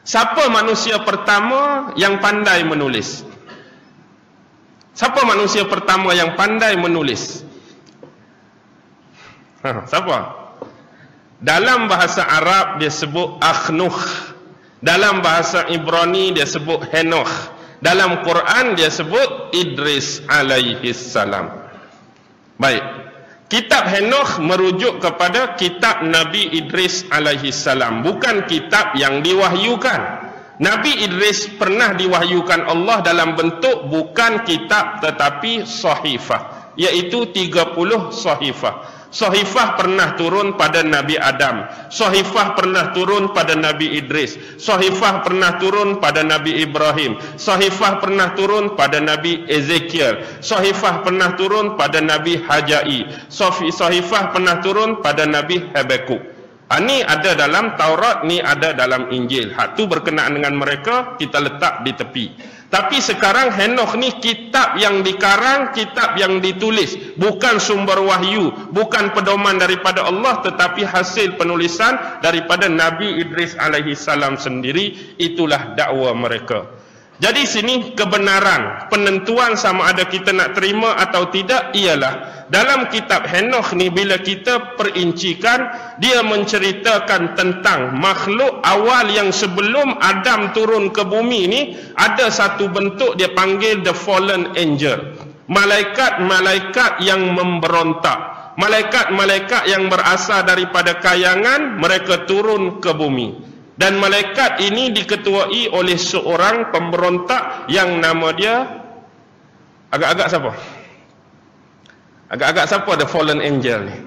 Siapa manusia pertama yang pandai menulis? Siapa manusia pertama yang pandai menulis? Siapa? Dalam bahasa Arab dia sebut Akhnuh. Dalam bahasa Ibrani dia sebut Henoch. Dalam Quran dia sebut Idris alaihi salam. Baik. Kitab Henoch merujuk kepada kitab Nabi Idris alaihi salam, bukan kitab yang diwahyukan. Nabi Idris pernah diwahyukan Allah dalam bentuk bukan kitab tetapi sahifah, iaitu 30 sahifah. Sahifah pernah turun pada Nabi Adam, sahifah pernah turun pada Nabi Idris, sahifah pernah turun pada Nabi Ibrahim, sahifah pernah turun pada Nabi Ezekiel, sahifah pernah turun pada Nabi Hajai, sahifah pernah turun pada Nabi Habakuk. Ini ada dalam Taurat, ni ada dalam Injil. Hak tu berkenaan dengan mereka, kita letak di tepi. Tapi sekarang Henoch ni kitab yang dikarang, kitab yang ditulis, bukan sumber wahyu, bukan pedoman daripada Allah, tetapi hasil penulisan daripada Nabi Idris alaihi salam sendiri. Itulah dakwa mereka. Jadi sini kebenaran, penentuan sama ada kita nak terima atau tidak ialah dalam kitab Henoch ni, bila kita perincikan, dia menceritakan tentang makhluk awal yang sebelum Adam turun ke bumi ni, ada satu bentuk dia panggil the fallen angel. Malaikat-malaikat yang memberontak, malaikat-malaikat yang berasal daripada kayangan, mereka turun ke bumi. Dan malaikat ini diketuai oleh seorang pemberontak yang nama dia agak-agak siapa? Agak-agak siapa the fallen angel ni?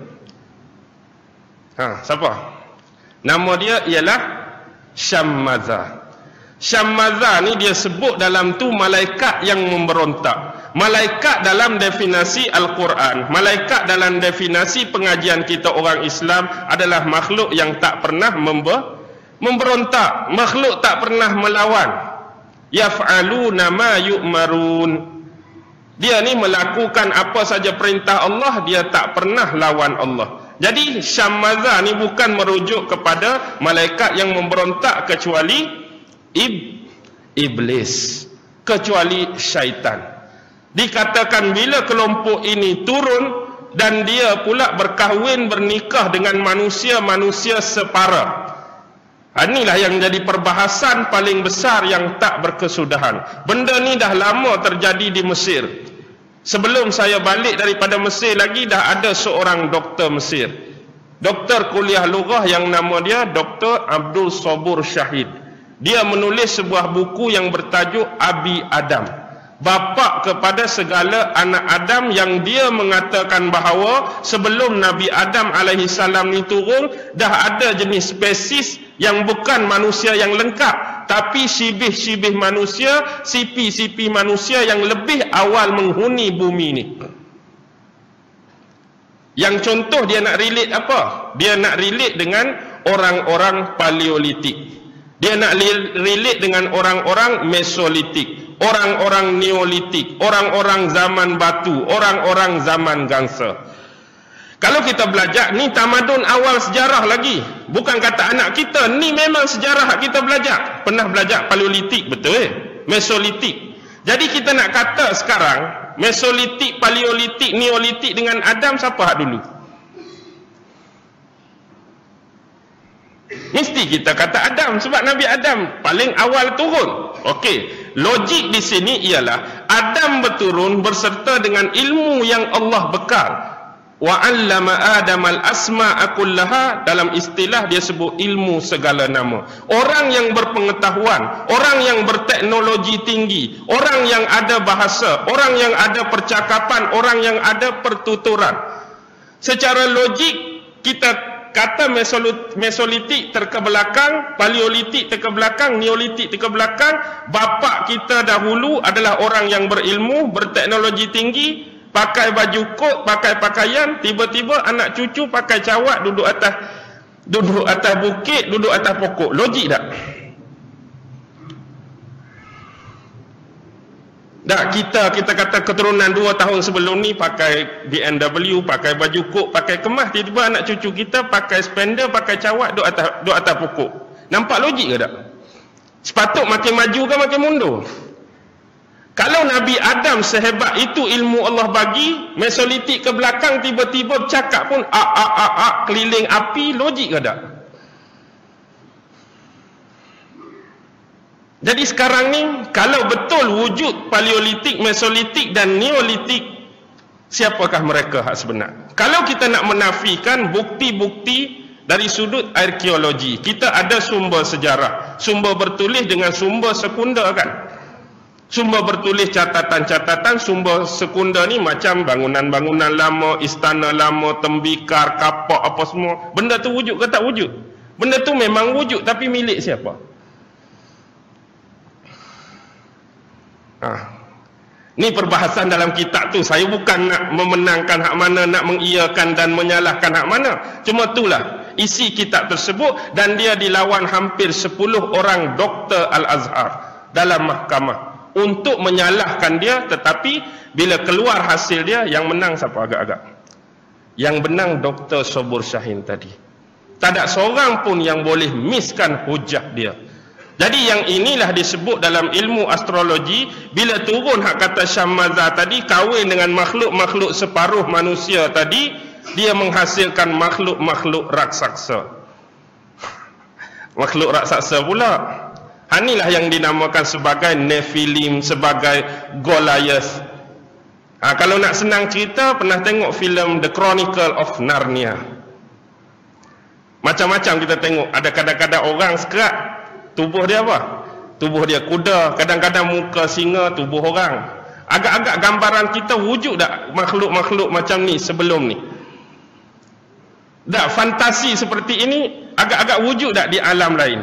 Siapa? Nama dia ialah Syammaza. Syammaza ni dia sebut dalam tu malaikat yang memberontak. Malaikat dalam definisi Al-Quran, malaikat dalam definisi pengajian kita orang Islam adalah makhluk yang tak pernah memberontak, makhluk tak pernah melawan. Yaf'aluna ma yu'marun. Dia ni melakukan apa saja perintah Allah, dia tak pernah lawan Allah. Jadi Syammaza ni bukan merujuk kepada malaikat yang memberontak kecuali iblis, kecuali syaitan. Dikatakan bila kelompok ini turun dan dia pula berkahwin bernikah dengan manusia-manusia separa. Inilah yang jadi perbahasan paling besar yang tak berkesudahan. Benda ni dah lama terjadi di Mesir. Sebelum saya balik daripada Mesir lagi, dah ada seorang doktor Mesir, doktor kuliah lughah yang nama dia Dr. Abdul Sabur Syahid. Dia menulis sebuah buku yang bertajuk Abi Adam, bapa kepada segala anak Adam, yang dia mengatakan bahawa sebelum Nabi Adam alaihi salam ni turun, dah ada jenis spesies yang bukan manusia yang lengkap, tapi sibih-sibih manusia, sipi-sipi manusia yang lebih awal menghuni bumi ni. Yang contoh dia nak relate apa? Dia nak relate dengan orang-orang Paleolitik. Dia nak relate dengan orang-orang Mesolitik, orang-orang Neolitik, orang-orang zaman batu, orang-orang zaman gangsa. Kalau kita belajar, ni tamadun awal sejarah lagi. Bukan kata anak kita, ni memang sejarah kita belajar. Pernah belajar Paleolitik, betul Mesolitik. Jadi kita nak kata sekarang, Mesolitik, Paleolitik, Neolitik dengan Adam, siapa hak dulu? Mesti kita kata Adam, sebab Nabi Adam paling awal turun. Okey, logik di sini ialah Adam berturun berserta dengan ilmu yang Allah bekal. Wa 'allama Adam al-asma'a kullaha, dalam istilah dia sebut ilmu segala nama. Orang yang berpengetahuan, orang yang berteknologi tinggi, orang yang ada bahasa, orang yang ada percakapan, orang yang ada pertuturan. Secara logik kita kata Mesolitik terkebelakang, Paleolitik terkebelakang, Neolitik terkebelakang. Bapa kita dahulu adalah orang yang berilmu, berteknologi tinggi, pakai baju kot, pakai pakaian. Tiba-tiba anak cucu pakai cawat, duduk atas bukit, duduk atas pokok. Logik tak? Tak, kita kata keturunan 2 tahun sebelum ni pakai BMW, pakai baju kok, pakai kemas. Tiba-tiba anak cucu kita pakai spender, pakai cawat, duduk atas pokok. Nampak logik ke tak? Sepatut makin maju ke makin mundur? Kalau Nabi Adam sehebat itu ilmu Allah bagi, Mesolitik ke belakang tiba-tiba bercakap pun keliling api, logik ke tak? Jadi sekarang ni, kalau betul wujud Paleolitik, Mesolitik dan Neolitik, siapakah mereka hak sebenar? Kalau kita nak menafikan bukti-bukti dari sudut arkeologi, kita ada sumber sejarah, sumber bertulis dengan sumber sekunder kan? Sumber bertulis catatan-catatan, sumber sekunder ni macam bangunan-bangunan lama, istana lama, tembikar, kapak apa semua. Benda tu wujud ke tak wujud? Benda tu memang wujud, tapi milik siapa? Ni perbahasan dalam kitab tu. Saya bukan nak memenangkan hak mana, nak mengiyakan dan menyalahkan hak mana. Cuma itulah isi kitab tersebut, dan dia dilawan hampir 10 orang doktor Al-Azhar dalam mahkamah untuk menyalahkan dia. Tetapi bila keluar hasil dia, yang menang siapa agak-agak? Yang menang Dr. Sobur Syahin tadi. Tak ada seorang pun yang boleh miskan hujah dia. Jadi yang inilah disebut dalam ilmu astrologi, bila turun hak kata Syamazah tadi, kahwin dengan makhluk-makhluk separuh manusia tadi, dia menghasilkan makhluk-makhluk raksasa. Makhluk raksasa pula. Inilah yang dinamakan sebagai Nephilim, sebagai Goliath. Kalau nak senang cerita, pernah tengok filem The Chronicle of Narnia? Macam-macam kita tengok. Ada kadang-kadang orang sekerat, tubuh dia apa? Tubuh dia kuda. Kadang-kadang muka singa, tubuh orang. Agak-agak gambaran kita wujud tak makhluk-makhluk macam ni sebelum ni? Tak, fantasi seperti ini agak-agak wujud tak di alam lain?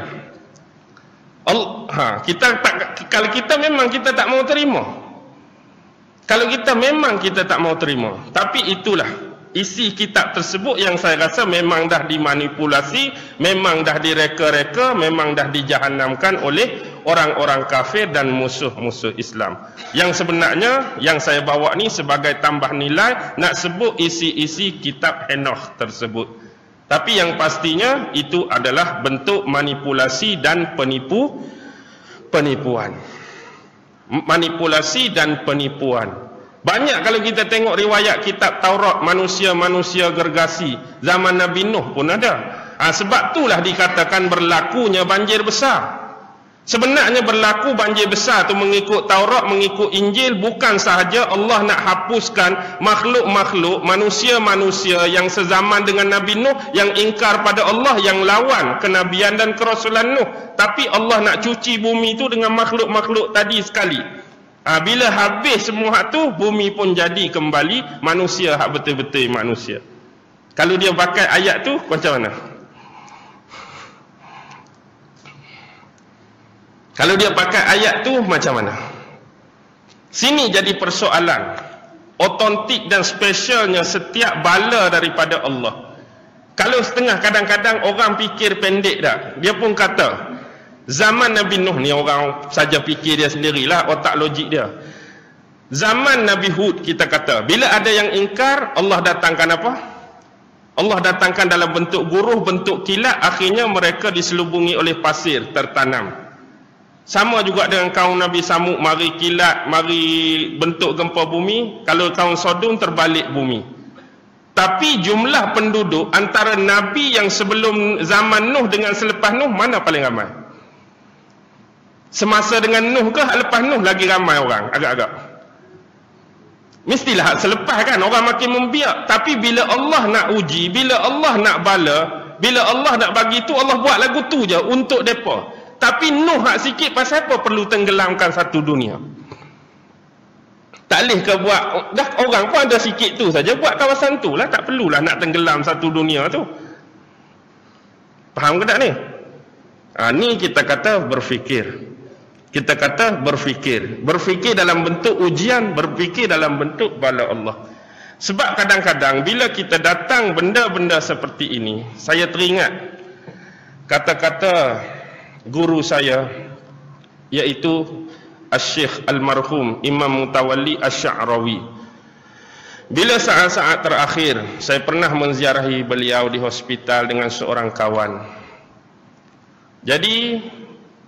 Kalau kita memang kita tak mau terima. Kalau kita memang kita tak mau terima. Tapi itulah isi kitab tersebut yang saya rasa memang dah dimanipulasi, memang dah direka-reka, memang dah dijahanamkan oleh orang-orang kafir dan musuh-musuh Islam. Yang sebenarnya yang saya bawa ni sebagai tambah nilai, nak sebut isi-isi kitab Henoch tersebut. Tapi yang pastinya itu adalah bentuk manipulasi dan penipuan. Manipulasi dan penipuan. Banyak kalau kita tengok riwayat kitab Taurat, manusia-manusia gergasi zaman Nabi Nuh pun ada. Sebab itulah dikatakan berlakunya banjir besar. Sebenarnya berlaku banjir besar tu mengikut Taurat, mengikut Injil, bukan sahaja Allah nak hapuskan makhluk-makhluk, manusia-manusia yang sezaman dengan Nabi Nuh, yang ingkar pada Allah, yang lawan kenabian dan kerasulan Nuh. Tapi Allah nak cuci bumi tu dengan makhluk-makhluk tadi sekali. Bila habis semua hak tu, bumi pun jadi kembali manusia, hak betul-betul manusia. Kalau dia pakai ayat tu, macam mana? Kalau dia pakai ayat tu, macam mana? Sini jadi persoalan. Otentik dan spesialnya setiap bala daripada Allah. Kalau setengah kadang-kadang orang fikir pendek dah. Dia pun kata, zaman Nabi Nuh ni orang saja fikir dia sendirilah, otak logik dia. Zaman Nabi Hud kita kata, bila ada yang ingkar, Allah datangkan apa? Allah datangkan dalam bentuk guruh, bentuk kilat, akhirnya mereka diselubungi oleh pasir tertanam. Sama juga dengan kaum Nabi Samud, mari kilat, mari bentuk gempa bumi. Kalau kaum Sodom, terbalik bumi. Tapi jumlah penduduk antara Nabi yang sebelum zaman Nuh dengan selepas Nuh, mana paling ramai? Semasa dengan Nuh ke lepas Nuh lagi ramai orang? Agak-agak mestilah selepas kan, orang makin membiak. Tapi bila Allah nak uji, bila Allah nak bala, bila Allah nak bagi tu, Allah buat lagu tu je untuk mereka. Tapi Nuh hak sikit, pasal apa perlu tenggelamkan satu dunia? Tak boleh ke buat, dah orang pun ada sikit tu saja, buat kawasan tu lah, tak perlulah nak tenggelam satu dunia tu. Faham ke tak ni? Ni kita kata berfikir. Kita kata berfikir. Berfikir dalam bentuk ujian, berfikir dalam bentuk bala Allah. Sebab kadang-kadang bila kita datang benda-benda seperti ini, saya teringat kata-kata guru saya, iaitu Asy-Syaikh Almarhum Imam Mutawalli Asy-Sya'rawi. Bila saat-saat terakhir saya pernah menziarahi beliau di hospital dengan seorang kawan. Jadi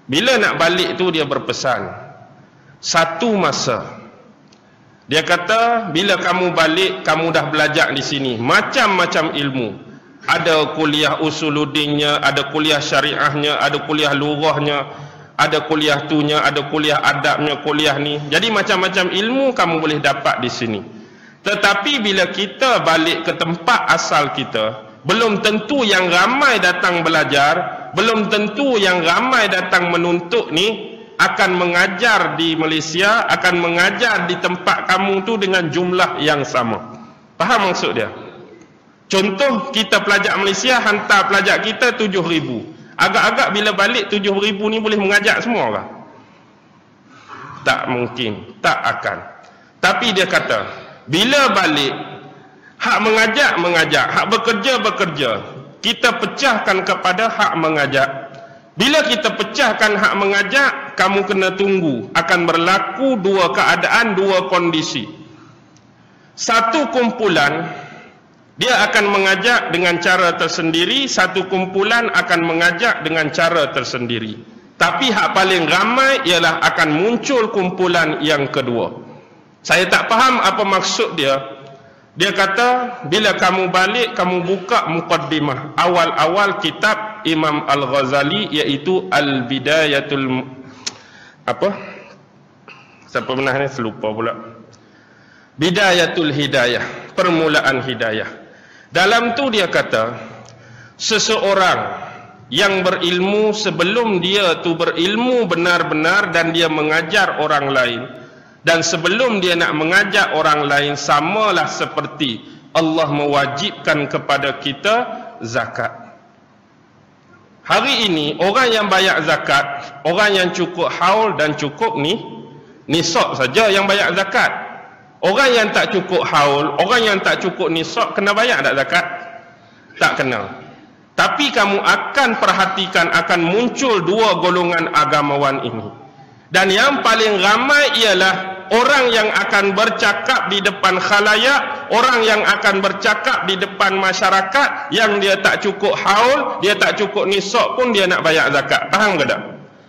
Bila nak balik tu dia berpesan, satu masa dia kata, bila kamu balik, kamu dah belajar di sini macam-macam ilmu. Ada kuliah usuluddinnya, ada kuliah syariahnya, ada kuliah lughahnya, ada kuliah tunya, ada kuliah adabnya, kuliah ni. Jadi macam-macam ilmu kamu boleh dapat di sini. Tetapi bila kita balik ke tempat asal kita, belum tentu yang ramai datang belajar, belum tentu yang ramai datang menuntut ni akan mengajar di Malaysia, akan mengajar di tempat kamu tu dengan jumlah yang sama. Faham maksud dia? Contoh, kita pelajar Malaysia hantar pelajar kita 7,000. Agak-agak bila balik 7,000 ni boleh mengajar semua kah? Tak mungkin, tak akan. Tapi dia kata, bila balik, hak mengajar, hak bekerja. Kita pecahkan kepada hak mengajar. Bila kita pecahkan hak mengajak, kamu kena tunggu. Akan berlaku dua keadaan, dua kondisi. Satu kumpulan, dia akan mengajak dengan cara tersendiri. Satu kumpulan akan mengajak dengan cara tersendiri. Tapi hak paling ramai ialah akan muncul kumpulan yang kedua. Saya tak faham apa maksud dia. Dia kata, bila kamu balik, kamu buka muqaddimah. Awal-awal kitab Imam Al-Ghazali, iaitu Al-Bidayatul... Apa? Siapa pernah ni? Selupa pula. Bidayatul Hidayah. Permulaan Hidayah. Dalam tu dia kata, seseorang yang berilmu sebelum dia tu berilmu benar-benar dan dia mengajar orang lain, dan sebelum dia nak mengajak orang lain, samalah seperti Allah mewajibkan kepada kita zakat. Hari ini orang yang bayar zakat, orang yang cukup haul dan cukup nisab saja yang bayar zakat. Orang yang tak cukup haul, orang yang tak cukup nisab kena bayar tak zakat? Tak kena. Tapi kamu akan perhatikan akan muncul dua golongan agamawan ini. Dan yang paling ramai ialah orang yang akan bercakap di depan khalayak, orang yang akan bercakap di depan masyarakat, yang dia tak cukup haul, dia tak cukup nisab pun dia nak bayar zakat. Faham ke tak?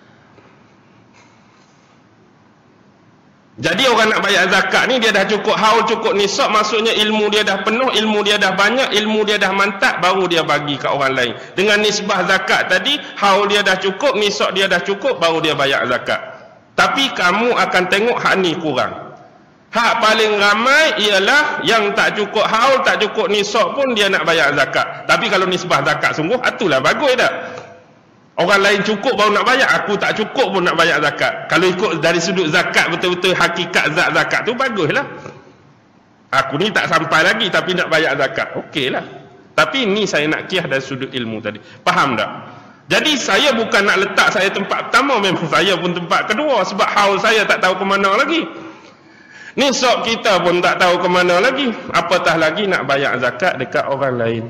Jadi orang nak bayar zakat ni, dia dah cukup haul, cukup nisab, maksudnya ilmu dia dah penuh, ilmu dia dah banyak, ilmu dia dah mantap, baru dia bagi kat orang lain. Dengan nisbah zakat tadi, haul dia dah cukup, nisab dia dah cukup, baru dia bayar zakat. Tapi kamu akan tengok hak ni kurang. Hak paling ramai ialah yang tak cukup haul, tak cukup nisab pun dia nak bayar zakat. Tapi kalau nisbah zakat sungguh, itulah bagus tak? Orang lain cukup baru nak bayar, aku tak cukup pun nak bayar zakat. Kalau ikut dari sudut zakat, betul-betul hakikat zat zakat tu, baguslah. Aku ni tak sampai lagi tapi nak bayar zakat, okeylah. Tapi ni saya nak kiyah dari sudut ilmu tadi. Faham tak? Jadi saya bukan nak letak saya tempat pertama, memang saya pun tempat kedua. Sebab haul saya tak tahu ke mana lagi, nisab kita pun tak tahu ke mana lagi, apatah lagi nak bayar zakat dekat orang lain.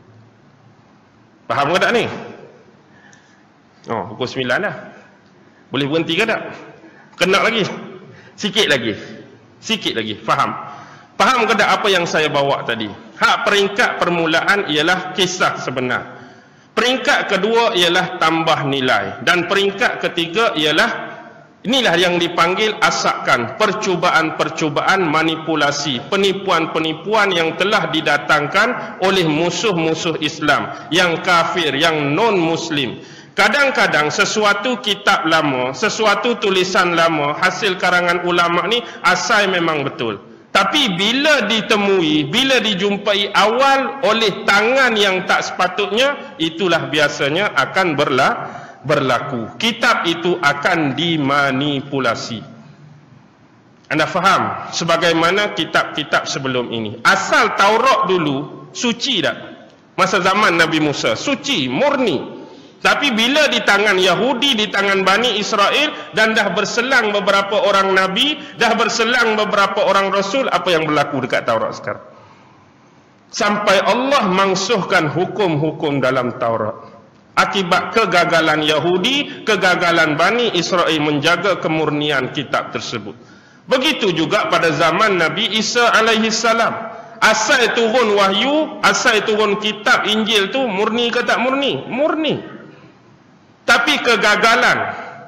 Faham ke tak ni? Oh, pukul 9 dah. Boleh berhenti ke tak? Kena lagi? Sikit lagi. Faham? Faham ke tak apa yang saya bawa tadi? Hak peringkat permulaan ialah kisah sebenar. Peringkat kedua ialah tambah nilai. Dan peringkat ketiga ialah, inilah yang dipanggil asakan, percubaan-percubaan manipulasi, penipuan-penipuan yang telah didatangkan oleh musuh-musuh Islam, yang kafir, yang non-Muslim. Kadang-kadang sesuatu kitab lama, sesuatu tulisan lama, hasil karangan ulama ni asal memang betul. Tapi bila ditemui, bila dijumpai awal oleh tangan yang tak sepatutnya, itulah biasanya akan berlaku. Kitab itu akan dimanipulasi. Anda faham? Sebagaimana kitab-kitab sebelum ini. Asal Taurat dulu suci tak? Masa zaman Nabi Musa, suci, murni. Tapi bila di tangan Yahudi, di tangan Bani Israel, dan dah berselang beberapa orang Nabi, dah berselang beberapa orang Rasul, apa yang berlaku dekat Taurat sekarang? Sampai Allah mangsuhkan hukum-hukum dalam Taurat. Akibat kegagalan Yahudi, kegagalan Bani Israel menjaga kemurnian kitab tersebut. Begitu juga pada zaman Nabi Isa alaihi salam. Asal turun wahyu, asal turun kitab Injil tu murni ke tak murni? Murni. Tapi kegagalan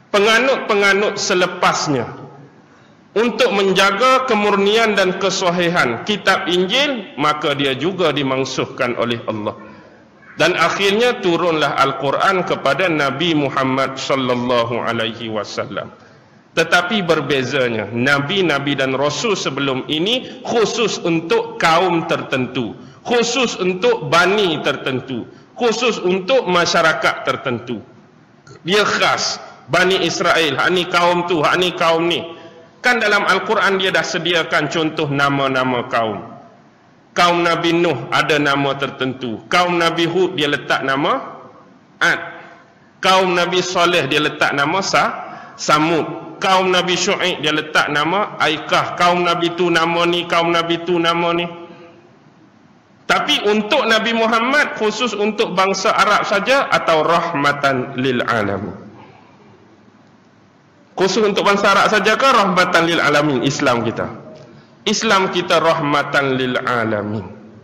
penganut-penganut selepasnya untuk menjaga kemurnian dan kesahihan kitab Injil, maka dia juga dimangsuhkan oleh Allah. Dan akhirnya turunlah Al-Quran kepada Nabi Muhammad sallallahu alaihi wasallam. Tetapi berbezanya, nabi-nabi dan rasul sebelum ini khusus untuk kaum tertentu, khusus untuk bani tertentu, khusus untuk masyarakat tertentu. Dia khas Bani Israel, hak ni kaum tu, hak ni kaum ni. Kan dalam Al-Quran dia dah sediakan contoh nama-nama kaum. Kaum Nabi Nuh ada nama tertentu. Kaum Nabi Hud dia letak nama Ad. Kaum Nabi Saleh dia letak nama Samud. Kaum Nabi Syuaib dia letak nama Aikah. Kaum Nabi tu nama ni, kaum Nabi tu nama ni. Tapi untuk Nabi Muhammad khusus untuk bangsa Arab saja atau rahmatan lil alamin? Khusus untuk bangsa Arab saja ke rahmatan lil alamin Islam kita? Islam kita rahmatan lil alamin.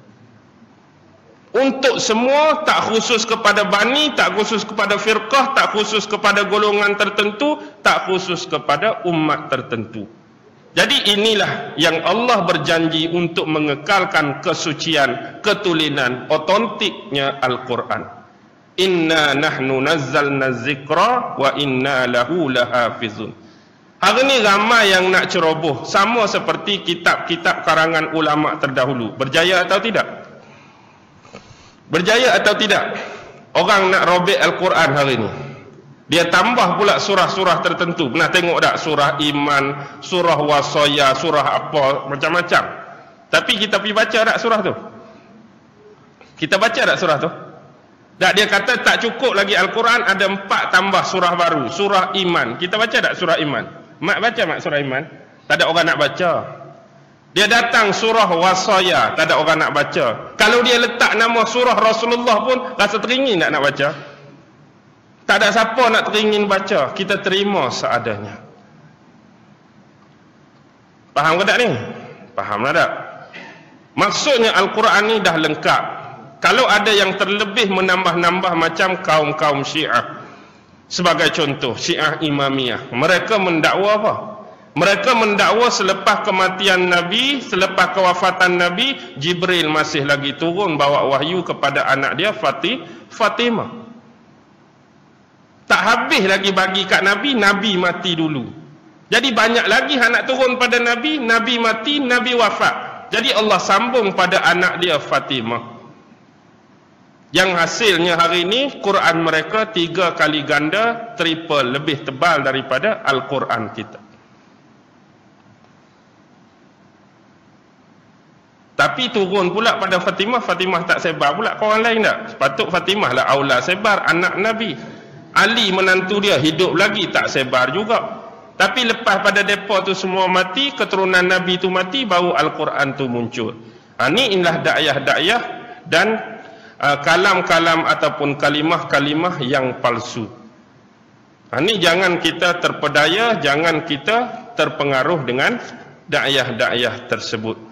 Untuk semua, tak khusus kepada bani, tak khusus kepada firqah, tak khusus kepada golongan tertentu, tak khusus kepada umat tertentu. Jadi inilah yang Allah berjanji untuk mengekalkan kesucian, ketulinan, otentiknya Al-Quran. Inna nahnu nazzalna zikra wa inna lahu lahafizun. Hari ni ramai yang nak ceroboh, sama seperti kitab-kitab karangan ulama terdahulu. Berjaya atau tidak? Berjaya atau tidak? Orang nak robek Al-Quran hari ni, dia tambah pula surah-surah tertentu. Pernah tengok tak? Surah iman, surah wasaya, surah apa, macam-macam. Tapi kita pergi baca tak surah tu? Kita baca tak surah tu? Tak, dia kata tak cukup lagi Al-Quran, ada 4 tambah surah baru. Surah iman. Kita baca tak surah iman? Mak baca mak surah iman? Tak ada orang nak baca. Dia datang surah wasaya, tak ada orang nak baca. Kalau dia letak nama surah Rasulullah pun rasa teringin nak baca. Tak ada siapa nak teringin baca. Kita terima seadanya. Faham ke tak ni? Faham lah tak? Maksudnya Al-Quran ni dah lengkap. Kalau ada yang terlebih menambah-nambah macam kaum-kaum Syiah. Sebagai contoh, Syiah Imamiyah. Mereka mendakwa apa? Mereka mendakwa selepas kematian Nabi, selepas kewafatan Nabi, Jibril masih lagi turun bawa wahyu kepada anak dia Fatimah. Tak habis lagi bagi kat Nabi, Nabi mati dulu. Jadi banyak lagi nak turun pada Nabi, Nabi mati, Nabi wafat. Jadi Allah sambung pada anak dia Fatimah. Yang hasilnya hari ini Quran mereka 3 kali ganda, triple, lebih tebal daripada Al-Quran kita. Tapi turun pula pada Fatimah, Fatimah tak sebar pula ke orang lain tak? Sepatut Fatimah lah aula sebar, anak Nabi. Ali menantu dia hidup lagi, tak sebar juga. Tapi lepas pada depa tu semua mati, keturunan Nabi tu mati, baru Al-Quran tu muncul. Ini inilah dakyah-dakyah dan kalam-kalam ataupun kalimah-kalimah yang palsu. Ini jangan kita terpedaya, jangan kita terpengaruh dengan dakyah-dakyah tersebut.